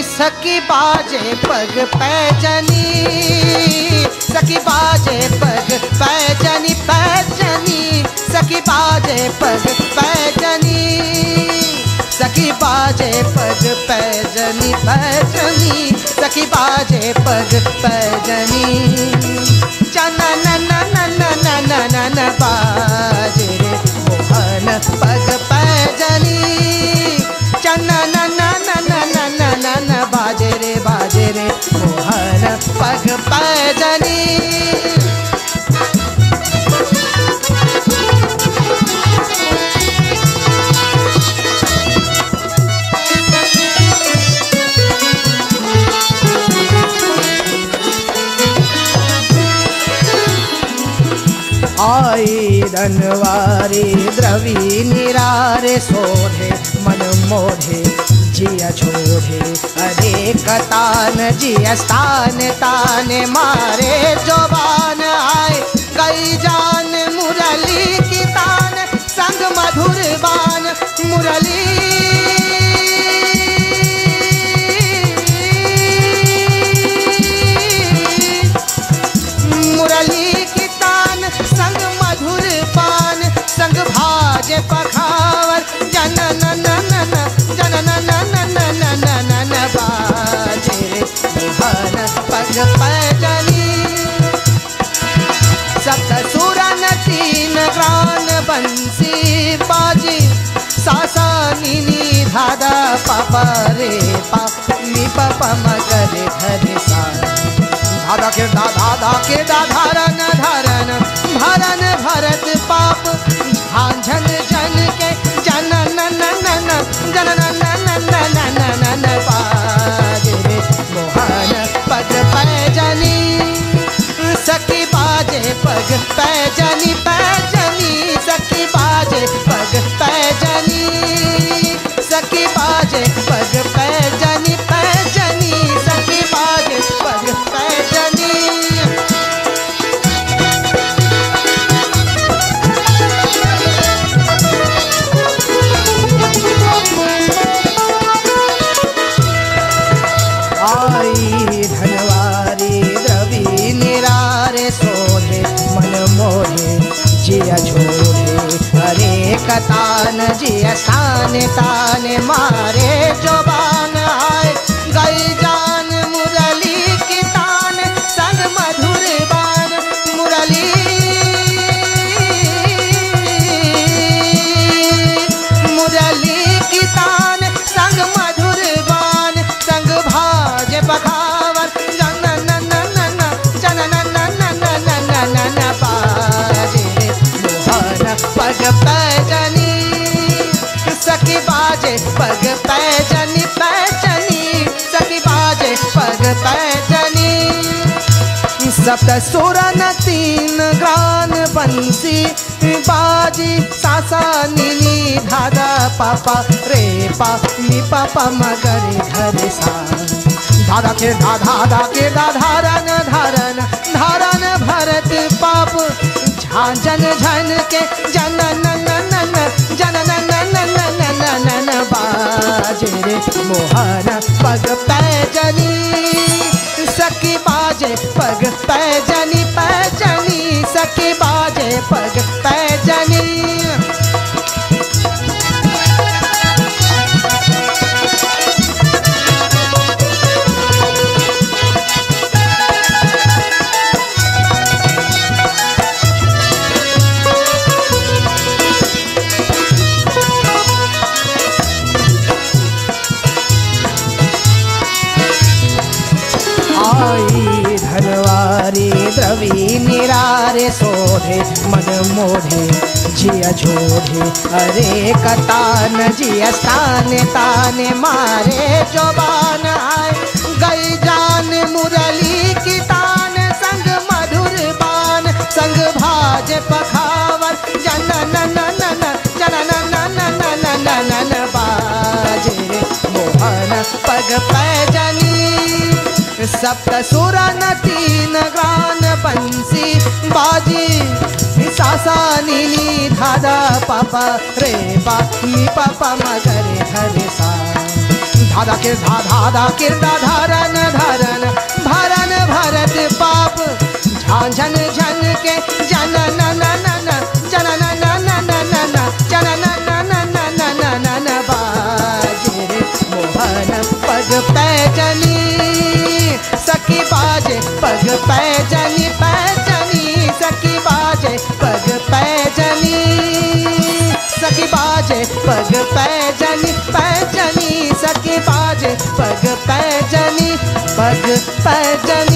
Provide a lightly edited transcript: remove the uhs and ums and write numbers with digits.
सखी बाजे पग पैजनी, सखी बाजे पग पैजनी पैजनी, सखी बाजे पग पैजनी, सखी बाजे पग पैजनी पैजनी, सखी बाजे पग पैजनी। चनन नन नन नन नन बाजे रे मोहन पग पैजनी, चनन नन नन नन नन बाजे रे मोहन पग पैजनी। आई धनवारी द्रवी निरारे सोधे मन मोढ़े जिया छोड़े अनेक तान जिया स्थान तान मारे जोबान आए गई जान मुरली की तान संग मधुर बान मुरली मुरली की तान संग मधुर पान संग भाजे पखावर जनन नन जनन नन नन नन बाजे मोहन पग पैजनी। सप्त सुरन तीन ग्रान बंसी बाजी सासा नीनी धादा पापा रे पा नी पापा मगरे धरे सा धादा के दादा के धारन धारन भरन भरत पाप झांझन जन के जनन नन जनन नन नन नन बाजे रे मोहन पग पैजनी, सखी बाजे पग पैजनी पैजनी, सखी बाजे पग पैजनी, सखी बाजे पग पैजनी पैजनी, सखी बाजे पग पैजनी। आई धनवारी द्रवी निरारे सोधे मन मोहे जिया छोड़े अनेक तान जिया स्थान तान मारे जोबान आए गई जान मुरली की तान संग मधुर बान मुरली मुरली की तान संग मधुर बान संग भाज बखावर जनन नन जनन नन नन बाजे मोहन पग पैजनी, सखी बाजे पग पैजनी पैजनी, सखी बाजे पग पैजनी। सप्त सुरन तीन ग्रान बंसी बाजी सासा नीनी धादा पापा रे पा नी पापा मगरे धरे सा धादा के धारन धारन धारन भरत पाप झांझन झन के जनन नन जनन नन नन बाजे रे मोहन पग पैजनी, सखी बाजे पग पैजनी पैजनी, सखी बाजे पग पैजनी। आई धनवारी द्रवी निरारे सोधे मन मोढ़े जिया छोड़े अरे कतान जिया स्थान तान मारे जोबान आए गई जान मुरली की तान संग मधुर बान संग भाज पखावर जनन नन जनन नन नन बाजे रे मोहन पग पैजनी। सप्त सुरन तीन ग्रान बंसी बाजी सासा नीनी धादा पापा रे पा नी पापा मगरे धरे सा धादा किर धाधा किरदा धारन धरन भरन भरत पाप झांझन झन के जन न न न न जन न न न न न न जन न न न न न न न न बाजे रे मोहन पग पैजनी सखी बाजे पग पैजनी पैजनी सखी बाजे पग पैजनी सखी बाजे पग पैजनी पैजनी सखी बाजे पग पैजनी